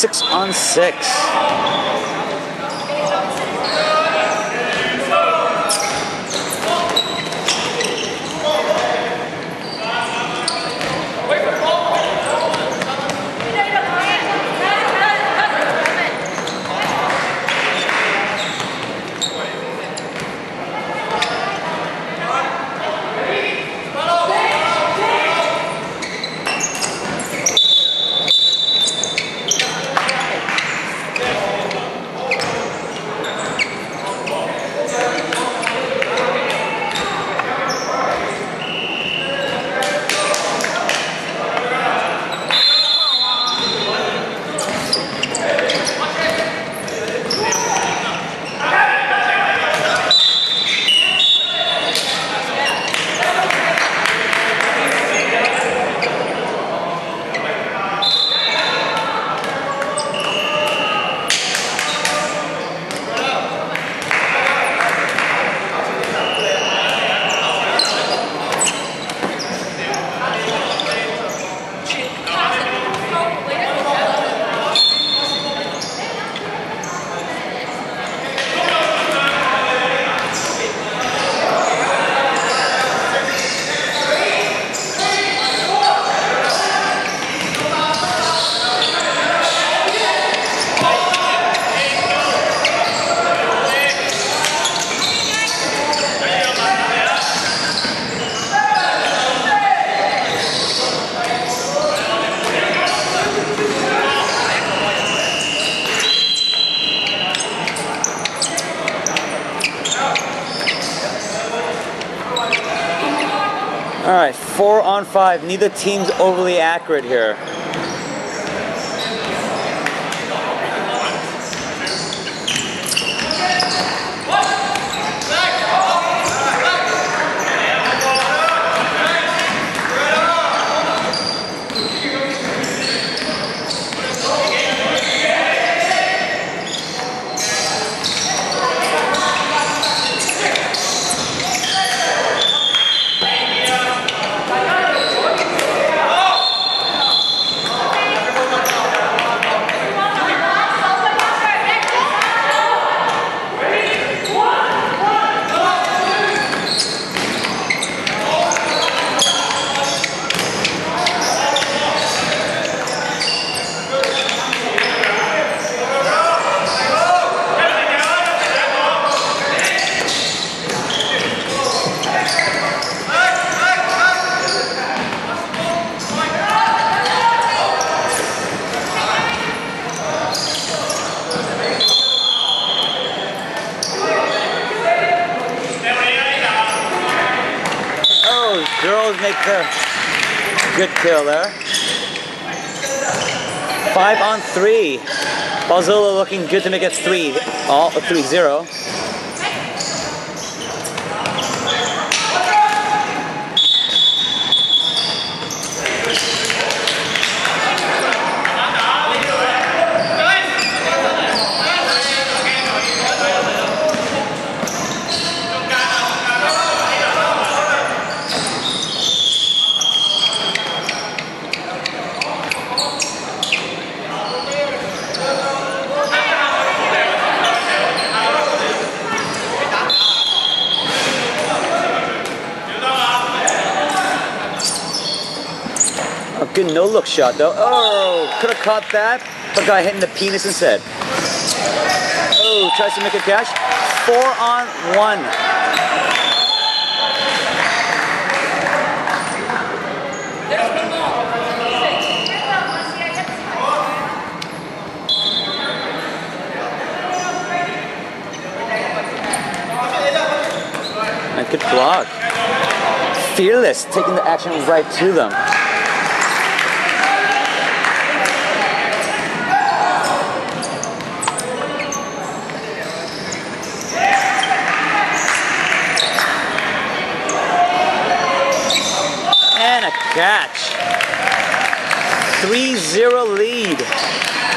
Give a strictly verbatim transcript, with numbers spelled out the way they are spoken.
six on six. All right, four on five. Neither team's overly accurate here. Girls make the good kill there. Five on three. Balzilla looking good to make it three. All three zero. A good no-look shot though. Oh, could have caught that, but got hit in the penis instead. Oh, tries to make a catch. Four on one. And good block. Fearless, taking the action right to them. And a catch. three zero lead.